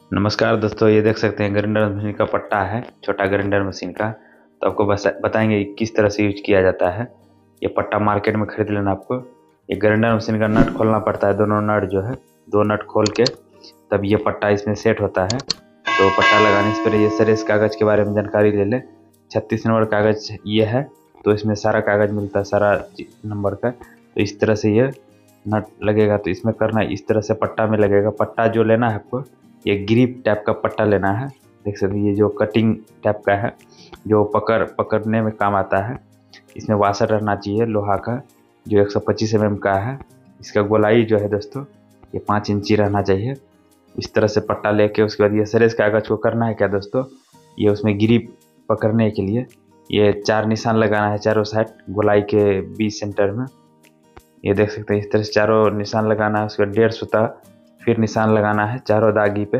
नमस्कार दोस्तों, ये देख सकते हैं ग्राइंडर मशीन का पट्टा है, छोटा ग्राइंडर मशीन का। तो आपको बस बताएंगे किस तरह से यूज किया जाता है। ये पट्टा मार्केट में खरीद लेना आपको। ये ग्राइंडर मशीन का नट खोलना पड़ता है, दोनों नट जो है, दो नट खोल के तब ये पट्टा इसमें सेट होता है। तो पट्टा लगाने से पहले ये सारे इस कागज़ के बारे में जानकारी ले लें। 36 नंबर कागज़ ये है, तो इसमें सारा कागज़ मिलता है, सारा नंबर का। तो इस तरह से ये नट लगेगा, तो इसमें करना है इस तरह से पट्टा में लगेगा। पट्टा जो लेना है आपको, ये ग्रिप टाइप का पट्टा लेना है। देख सकते हैं ये जो कटिंग टाइप का है, जो पकड़ने में काम आता है। इसमें वाशर रहना चाहिए लोहा का, जो 125 mm का है। इसका गोलाई जो है दोस्तों, ये 5 इंची रहना चाहिए। इस तरह से पट्टा लेके उसके बाद ये सरेस कागज़ को करना है क्या दोस्तों, ये उसमें ग्रिप पकड़ने के लिए ये 4 निशान लगाना है चारों साइड गोलाई के बीच सेंटर में। ये देख सकते हैं इस तरह से चारों निशान लगाना है। उसके बाद 1.5 सूता फिर निशान लगाना है चारों दागी पे।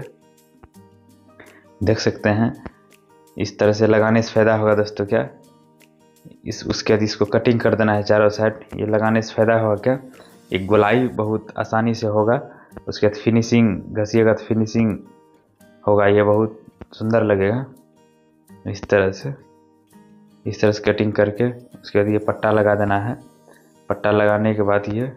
देख सकते हैं इस तरह से लगाने से फ़ायदा होगा दोस्तों क्या, उसके बाद इसको कटिंग कर देना है चारों साइड। ये लगाने से फ़ायदा होगा क्या, एक गोलाई बहुत आसानी से होगा। उसके बाद फिनिशिंग घसीएगा तो फिनिशिंग होगा, ये बहुत सुंदर लगेगा। इस तरह से कटिंग करके उसके बाद ये पट्टा लगा देना है। पट्टा लगाने के बाद ये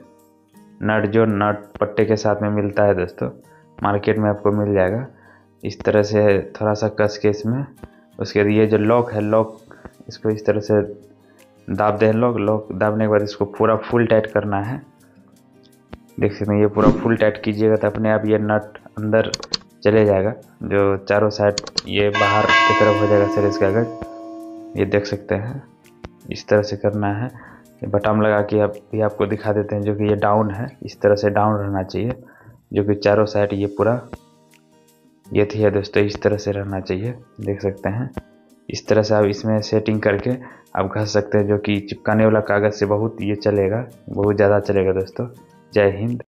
नट पट्टे के साथ में मिलता है दोस्तों, मार्केट में आपको मिल जाएगा। इस तरह से थोड़ा सा कस के इसमें, उसके बाद ये जो लॉक है, लॉक इसको इस तरह से दाब दें। लॉक दाबने के बाद इसको पूरा फुल टाइट करना है। देख सकते हैं ये पूरा फुल टाइट कीजिएगा तो अपने आप ये नट अंदर चले जाएगा, जो चारों साइड ये बाहर की तरफ हो जाएगा सर इसका कागज। ये देख सकते हैं इस तरह से करना है। ये बटन लगा के आप भी आपको दिखा देते हैं, जो कि ये डाउन है, इस तरह से डाउन रहना चाहिए, जो कि चारों साइड ये पूरा ये थी है दोस्तों, इस तरह से रहना चाहिए। देख सकते हैं इस तरह से आप इसमें सेटिंग करके आप घस सकते हैं, जो कि चिपकाने वाला कागज़ से बहुत ये चलेगा, बहुत ज़्यादा चलेगा दोस्तों। जय हिंद।